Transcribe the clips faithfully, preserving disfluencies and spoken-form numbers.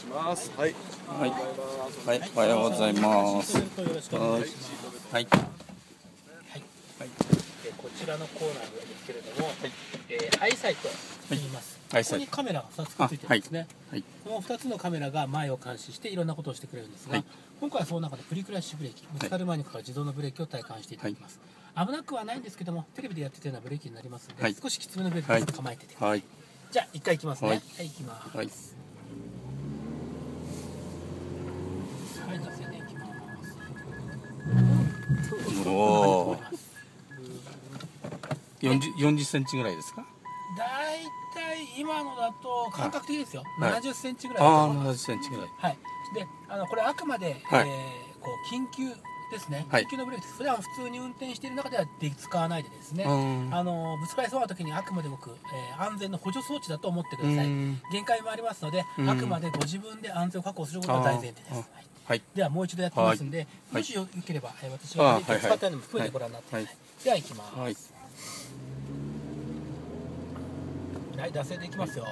ます。はい。 はい。はい。おはようございます。 よろしくお願いします。 はい。 はい。はい。えこちらのコーナーなんですけれども、はい、えー、アイサイトと言います。ここにカメラがふたつくっついてるんですね。はい。このふたつのカメラが前を監視していろんなことをしてくれるんですが、はい、今回はその中でプリクラッシュブレーキ、ぶつかる前にかかる自動のブレーキを体感していただきます。はい、危なくはないんですけども、テレビでやってたようなブレーキになりますので、はい、少しきつめのブレーキを構えててください。はい。じゃあ一回いきますね。はい。はい、いきます。はい。はい、出せていきます。おお。 四十四十センチぐらいですか。 だいたい今のだと感覚的ですよ。 はい、 ななじゅっセンチぐらいだと思います。 ああ、ななじゅっセンチぐらい。 はい。で、あのこれあくまで、はい、えー、こう緊急ですね。緊急のブレーキです。普段普通に運転している中では使わないでですね。あのぶつかりそうな時にあくまで僕、えー、安全の補助装置だと思ってください。限界もありますので、あくまでご自分で安全を確保することが大前提です。はいはい、ではもう一度やってみますんで、はい、もしよければ、えー、私が使ったのも含めてご覧になってください。では行きます。はい、はい、脱線でいきますよ。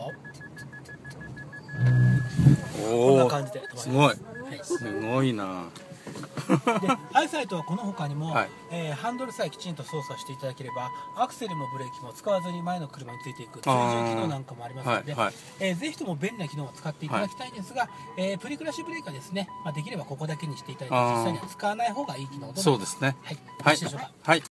こんな感じで止まります。 すごい、はい、すごいな。 で、アイサイトはこの他にも、はい、えー、ハンドルさえきちんと操作していただければアクセルもブレーキも使わずに前の車についていく追従機能なんかもありますので、はいはい、えー、ぜひとも便利な機能を使っていただきたいんですが、はい、えー、プリクラッシュブレーキはですね、まあ、できればここだけにしていただいて実際には使わない方がいい機能となります。 そうですね。 はい、よろしいでしょうか。 はい。